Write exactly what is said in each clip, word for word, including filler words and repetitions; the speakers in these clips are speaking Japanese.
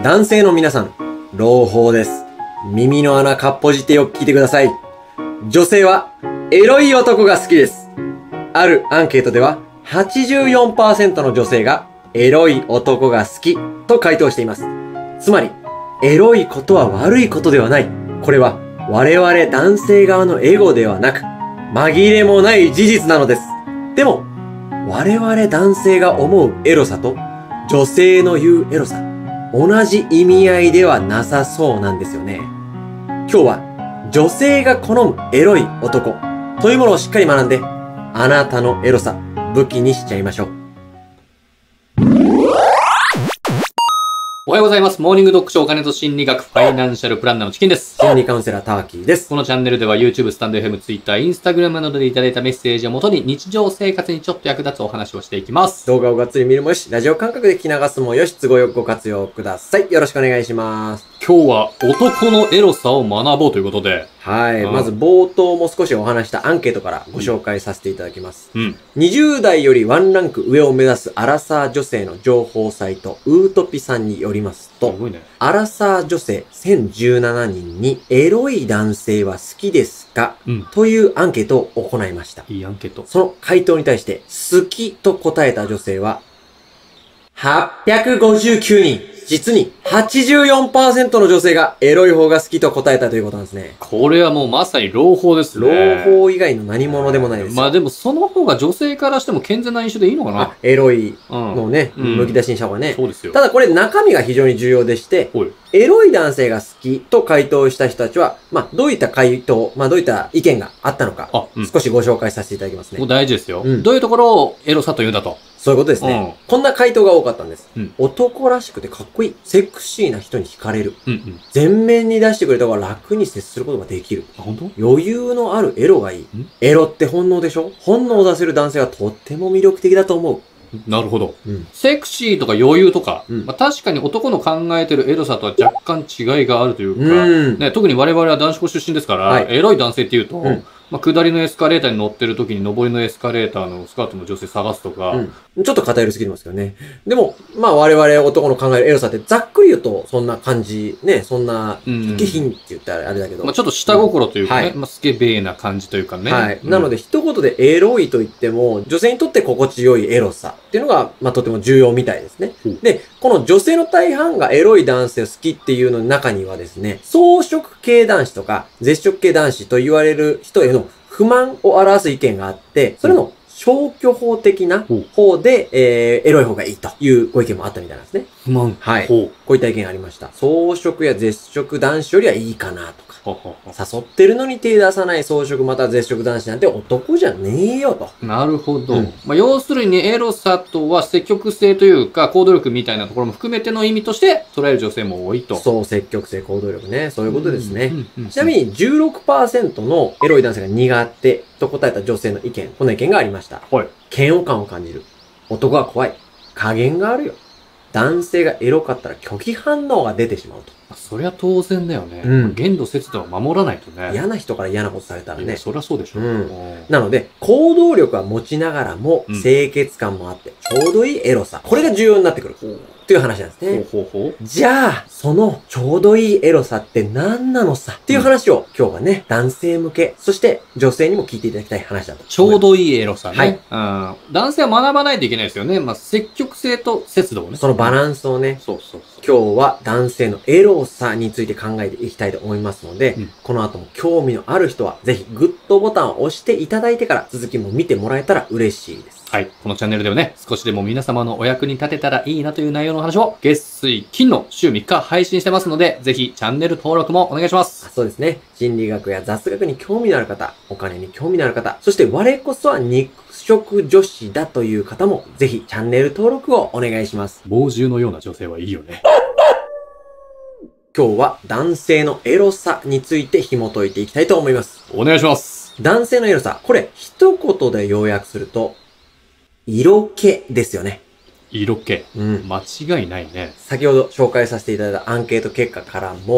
男性の皆さん、朗報です。耳の穴かっぽじってよく聞いてください。女性はエロい男が好きです。あるアンケートでは はちじゅうよんパーセント の女性がエロい男が好きと回答しています。つまり、エロいことは悪いことではない。これは我々男性側のエゴではなく、紛れもない事実なのです。でも、我々男性が思うエロさと女性の言うエロさ、同じ意味合いではなさそうなんですよね。今日は女性が好むエロい男というものをしっかり学んで、あなたのエロさ武器にしちゃいましょう。 おはようございます。モーニング読書お金と心理学ファイナンシャルプランナーのチキンです。 心理カウンセラーターキーです。 このチャンネルでは YouTube、スタンド エフエム、Twitter、Instagram などでいただいたメッセージをもとに日常生活にちょっと役立つお話をしていきます。 動画をがっつり見るもよし、ラジオ感覚で聞き流すもよし、都合よくご活用ください。よろしくお願いします。 今日は男のエロさを学ぼうということで。 はい。 うんまず冒頭も少しお話したアンケートからご紹介させていただきます。 うん。 にじゅう代よりワンランク上を目指すアラサー女性の情報サイト、ウートピさんによりますと、 すごいね。 アラサー女性せんじゅうななにんにエロい男性は好きですか、 うん。 というアンケートを行いました。 いいアンケート。 その回答に対して好きと答えた女性ははっぴゃくごじゅうきゅうにん。実に はちじゅうよんパーセント の女性がエロい方が好きと答えたということなんですね。 これはもうまさに朗報ですね。 朗報以外の何者でもないですよ。 まあでもその方が女性からしても健全な印象でいいのかな。 あ、エロいうん。 のをね、 うんむき出しにした方がね。 そうですよ。 ただこれ中身が非常に重要でして、 ほい。 エロい男性が好きと回答した人たちは、まあどういった回答、まあどういった意見があったのか、 あ、うん。 少しご紹介させていただきますね。 ここ大事ですよ。 うんどういうところをエロさと言うんだと。 そういうことですね。こんな回答が多かったんです。 うん男らしくてかっこいい。セクシーな人に惹かれる。 うんうん。 全面に出してくれた方が楽に接することができる。 あ、本当？ 余裕のあるエロがいい。 んエロって本能でしょ？本能を出せる男性はとっても魅力的だと思う。 なるほど。 うん。 セクシーとか余裕とか、 うんまあ、確かに男の考えてるエロさとは若干違いがあるというか、 うん。 ね、特に我々は男子校出身ですから、 はいエロい男性っていうと、 うんまあ、下りのエスカレーターに乗ってる時に上りのエスカレーターのスカートの女性探すとか、 うん。ちょっと偏りすぎてますけどね。でも、まあ我々男の考えるエロさってざっくり言うとそんな感じ、ね、そんな、 うん下品って言ったらあれだけど。 まあ、ちょっと下心というかね、 はいまあ、スケベーな感じというかね。 はい。 うんなので、一言でエロいと言っても、女性にとって心地よいエロさっていうのが、まあ、とても重要みたいですねほう。 で、この女性の大半がエロい男性を好きっていうの中にはですね、草食系男子とか、絶食系男子と言われる人への不満を表す意見があって、それの消去法的なほう方で、えー、エロい方がいいというご意見もあったみたいなんですね。 不満。 はいほこういった意見がありました。草食や絶食男子よりはいいかなとか。 う。ほうほうほ誘ってるのに手出さない草食または絶食男子なんて男じゃねえよと。 うなるほど。 うんまあ、要するにエロさとは積極性というか行動力みたいなところも含めての意味として捉える女性も多いと。 そう、積極性、行動力ね。そういうことですね。 うんうんうんちなみに じゅうろくパーセント のエロい男性が苦手と答えた女性の意見、この意見がありました。 はい。 嫌悪感を感じる。男は怖い。加減があるよ。男性がエロかったら拒否反応が出てしまうと。 そりゃ当然だよね。 うん限度節度は守らないとね。 嫌な人から嫌なことされたらね。 いやそりゃそうでしょ。 うんうんなので、行動力は持ちながらもうん、 清潔感もあって、ちょうどいいエロさ。これが重要になってくる。という話なんですね。 ほうほうほう。 じゃあ、そのちょうどいいエロさって何なのさっていう話を今日はね、男性向け、そして女性にも聞いていただきたい話だと。 ちょうどいいエロさね。 はいうん。男性は学ばないといけないですよね。まあ、積極性と節度をね。 そのバランスをね、 そうそうそう。 今日は男性のエロさについて考えていきたいと思いますので、 うんこの後も興味のある人はぜひグッドボタンを押していただいてから続きも見てもらえたら嬉しいです。 はい。このチャンネルではね、少しでも皆様のお役に立てたらいいなという内容の話を、月水金の週みっか配信してますので、ぜひチャンネル登録もお願いしまあす。 そうですね。心理学や雑学に興味のある方、お金に興味のある方、そして我こそは肉食女子だという方も、ぜひチャンネル登録をお願いします。 猛獣のような女性はいいよね。 今日は男性のエロさについて紐解いていきたいと思います。 お願いします。 男性のエロさ、これ一言で要約すると、色気ですよね。 色気。 うん。 間違いないね。 先ほど紹介させていただいたアンケート結果からも、 うん。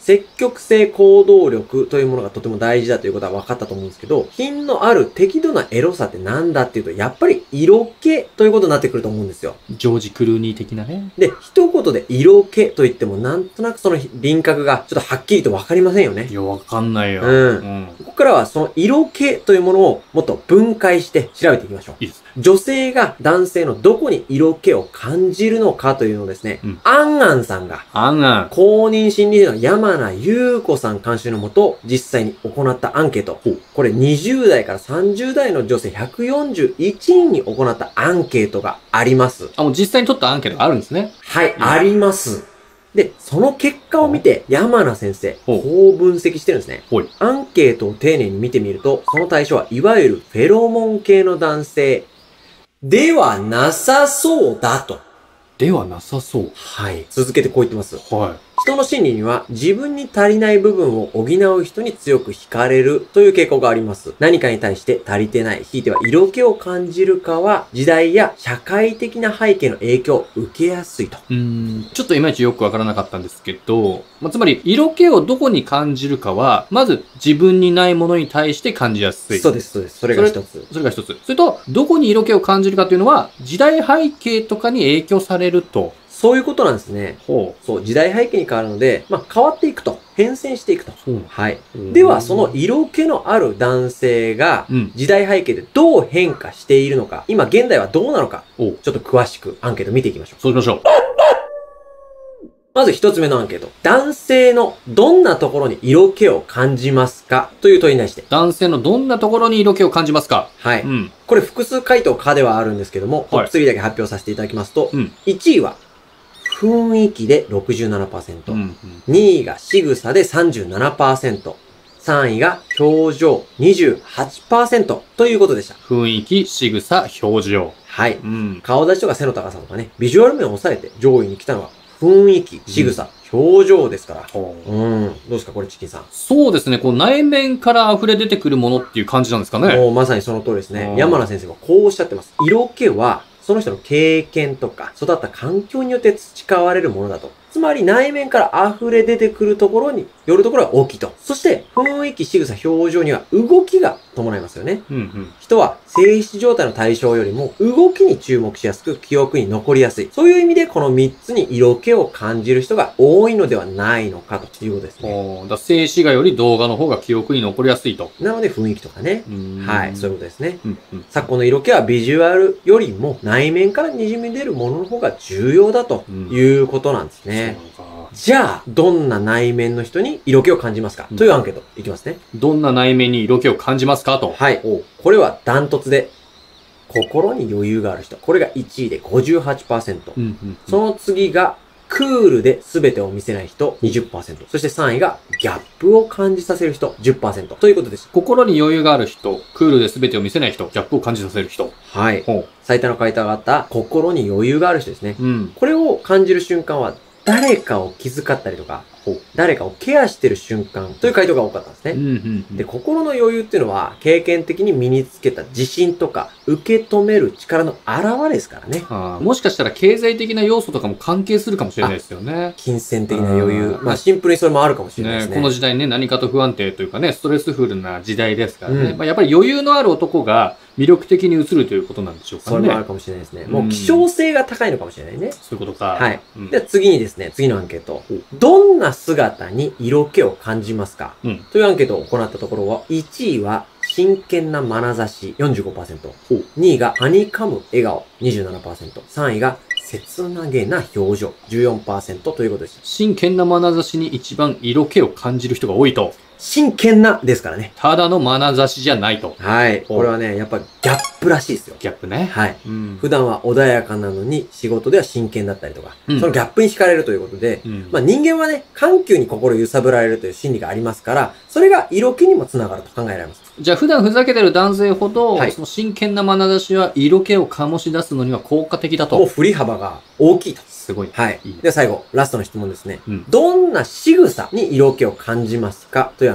積極性行動力というものがとても大事だということは分かったと思うんですけど、品のある適度なエロさってなんだっていうと、やっぱり色気ということになってくると思うんですよ。 ジョージ・クルーニー的なね。 で、一言で色気と言ってもなんとなくその輪郭がちょっとはっきりと分かりませんよね。 いや、わかんないよ。 うん。 うん。 ここからはその色気というものをもっと分解して調べていきましょう。 いいです。 女性が男性のどこに色気を感じるのかというのをですね、 うんアンアンさんがあんあん。 公認心理師の山名優子さん監修のもと実際に行ったアンケート。これにじゅう代からさんじゅう代の女性ひゃくよんじゅういちにんに行ったアンケートがあります。 あ、もう実際に取ったアンケートがあるんですね。 はい、 うんあります。で、その結果を見て山名先生、 ほうこう分析してるんですね。 ほい。 アンケートを丁寧に見てみると、その対象はいわゆるフェロモン系の男性ではなさそうだと。 ではなさそう。 はい。続けてこう言ってます。 は人の心理には自分に足りない部分を補う人に強く惹かれるという傾向があります。何かに対して足りてない、ひいては色気を感じるかは時代や社会的な背景の影響を受けやすいと。 い。うーん。ちょっといまいちよくわからなかったんですけど、まあ、つまり、色気をどこに感じるかは、まず自分にないものに対して感じやすい。 そうです、そうです。それが一つ。 それが一つ。それと、どこに色気を感じるかというのは、時代背景とかに影響されると。 そういうことなんですね。 ほそう、時代背景に変わるので、まあ変わっていくと。変遷していくと。 う。 はい。 うんでは、その色気のある男性がうん、 時代背景でどう変化しているのか、今現代はどうなのか、 おちょっと詳しくアンケート見ていきましょう。 そうしましょう。 まず一つ目のアンケート。男性のどんなところに色気を感じますかという問いに対して。 男性のどんなところに色気を感じますか？ はい。 うん。 これ複数回答かではあるんですけども、トはいップスリーだけ発表させていただきますと、 うん。 いちいは雰囲気で ろくじゅうななパーセント、 うん。うん。 にいが仕草で さんじゅうななパーセント、さんいが表情 にじゅうはちパーセント ということでした。 雰囲気、仕草、表情。 はい。 うん。 顔立ちとか背の高さとかね、ビジュアル面を抑えて上位に来たのは雰囲気、仕草、表情ですから。 ほううん。どうですかこれチキンさん。 そうですね。こう内面から溢れ出てくるものっていう感じなんですかね。 もうまさにその通りですねう。ん山名先生はこうおっしゃってます。色気は、その人の経験とか、育った環境によって培われるものだと。つまり内面から溢れ出てくるところによるところが大きいと。そして、雰囲気、仕草、表情には動きが伴いますよね。 うんうん。 人は静止状態の対象よりも動きに注目しやすく記憶に残りやすい。そういう意味でこのみっつに色気を感じる人が多いのではないのかということですね。 おーだから静止画より動画の方が記憶に残りやすいと。 なので雰囲気とかね。は、 はいそういうことですね。 うんうん。 昨今の色気はビジュアルよりも内面から滲み出るものの方が重要だということなんですね。 そうか。 じゃあ、どんな内面の人に色気を感じますか、 うんというアンケートいきますね。 どんな内面に色気を感じますかと。 はい。これはダントツで、心に余裕がある人。これがいちいで ごじゅうはちパーセント。 うんうんうん。 その次が、クールで全てを見せない人 にじゅっパーセント。そしてさんいが、ギャップを感じさせる人 じゅっパーセント。ということです。 心に余裕がある人、クールで全てを見せない人、ギャップを感じさせる人。 はい。 ほ最多の回答があった、心に余裕がある人ですね。 う。うん。 これを感じる瞬間は、誰かを気遣ったりとか、誰かをケアしてる瞬間という回答が多かったんですね。 うんうんうん。 で、心の余裕っていうのは、経験的に身につけた自信とか、受け止める力の表れですからね。 あーもしかしたら経済的な要素とかも関係するかもしれないですよね。 金銭的な余裕。 うんまあ、シンプルにそれもあるかもしれないですね。 ねこの時代ね、何かと不安定というかね、ストレスフルな時代ですからね。 うんまあ、やっぱり余裕のある男が魅力的に映るということなんでしょうかね。 それもあるかもしれないですね。もうんう希少性が高いのかもしれないね。 そういうことか。 はい。 うんでは次にですね、次のアンケート。どんな姿に色気を感じますか、 うんというアンケートを行ったところは、いちいは真剣な眼差し よんじゅうごパーセント。にいがはにかむ笑顔 にじゅうななパーセント。さんいが切なげな表情 じゅうよんパーセント ということでした。 真剣な眼差しに一番色気を感じる人が多いと。 真剣なですからね。 ただの眼差しじゃないと。 はい。これはね、やっぱギャップらしいですよ。 ギャップね。 はい。 うん。 普段は穏やかなのに仕事では真剣だったりとか、 うんそのギャップに惹かれるということで、 うんまあ人間はね、緩急に心揺さぶられるという心理がありますから、それが色気にもつながると考えられます。 じゃあ普段ふざけてる男性ほど、 はいその真剣な眼差しは色気を醸し出すのには効果的だと。 もう振り幅が大きいと。 すごい。 はい。 いいねで、最後、ラストの質問ですね。 うん。 どんな仕草に色気を感じますかというアンケート。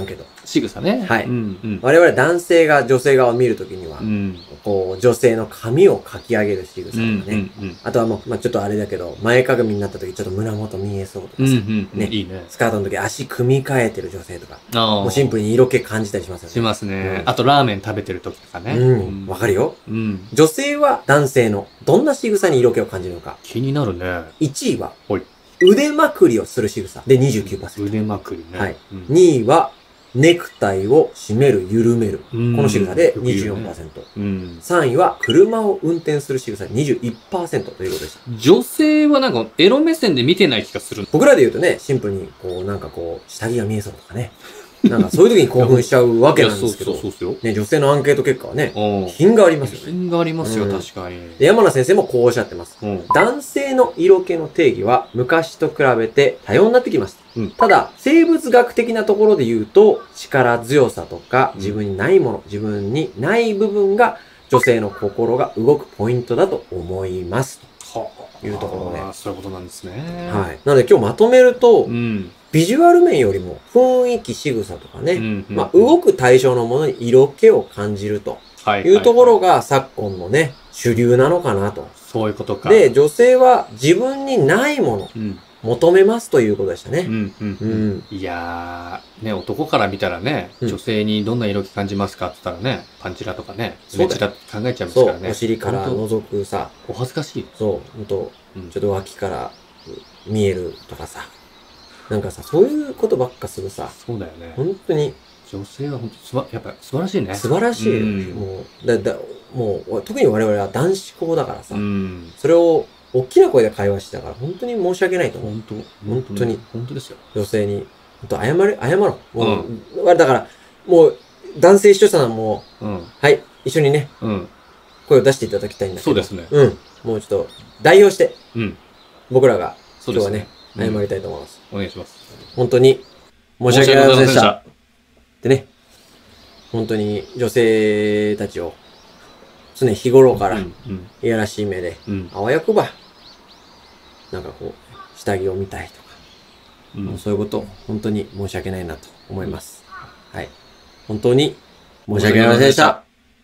仕草ね。 はいうんうん。 我々男性が女性側を見るときには、 うん。 こう、女性の髪をかき上げる仕草とかうんうんね。 うん。 あとはもう、まあ、ちょっとあれだけど、前かがみになったときちょっと胸元見えそうとかさ、 うんうんうん。 ねいいね。 スカートの時足組み替えてる女性とか、 ああ。 もうシンプルに色気感じたりしますよね。 しますね。 うんあと、ラーメン食べてる時とかね。 うん、わかるよ。 うん。 女性は男性のどんな仕草に色気を感じるのか。 気になるね。 いちいははい、 腕まくりをする仕草で にじゅうきゅうパーセント。 腕まくりね。 はいうんにいは、ネクタイを締める、緩める。 うんこの仕草で にじゅうよんパーセント。 うん。 さんいは、車を運転する仕草で にじゅういちパーセント ということでした。 女性はなんかエロ目線で見てない気がする。 僕らで言うとね、シンプルに、こう、なんかこう、下着が見えそうとかね。なんかそういう時に興奮しちゃうわけなんですけどいや、そうそうそうね、女性のアンケート結果はね、 そう。 品がありますよね。 品がありますよ、 うん確かに。 で山名先生もこうおっしゃってます。 うん。 男性の色気の定義は昔と比べて多様になってきました。 うんただ、生物学的なところで言うと、力強さとかうん自分にないもの、自分にない部分が女性の心が動くポイントだと思います。 はあ。 いうところでああ、そういうことなんですね。 はい。なので今日まとめると、 うん。 ビジュアル面よりも雰囲気、仕草とかね、 うんうんまあ、動く対象のものに色気を感じるとはい。 いうところが。 が昨今のね、主流なのかなと。 そういうことか。 で、女性は自分にないもの、 うん。 求めますということでしたね。 うんうんううん。 ん。 いやー、ね、男から見たらね、 うん女性にどんな色気感じますかって言ったらね、パンチラとかね、 そうだよメチラって考えちゃいますそう、 からね。 お尻から本覗くさ、 当お恥ずかしい。 そう、ほんと、 うんちょっと脇から見えるとかさ、なんかさ、そういうことばっかするさ、 そうだよね。 本当に女性は本当すば、やっぱ素晴らしいね。 素晴らしいよね。 うんもう、だ、だ、もう、特に我々は男子校だからさ、 うん。 それを大きな声で会話してたから、本当に申し訳ないと思う。 本当本当に。 本当ですよ。 女性に。本当謝る、謝ろう。もう、だから、もう、男性視聴者さんも、 うん。 はい、一緒にね、 うん。 声を出していただきたいんだけど。 そうですね。 うん。もうちょっと、代表して、 うん。 僕らが、 そうですね。 今日はね、謝うんりたいと思います。 お願いします。 本当に、申し訳ありませんでした。でね、本当に女性たちを、常日頃から、 うん。うん。 いやらしい目で、 うん。 あわよくば、なんかこう、下着を見たいとか、 うんもうそういうこと、本当に申し訳ないなと思います。はい。本当に、申し訳ありませんでした。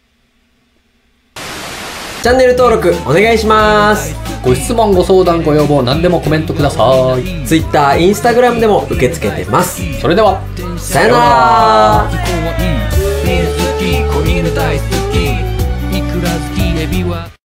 チャンネル登録お願いします。 ご質問、ご相談、ご要望、何でもコメントください。 Twitter、Instagram でも受け付けてます。 それでは、 さよなら。 聞こえ水好き子犬大好きいくら好きエビは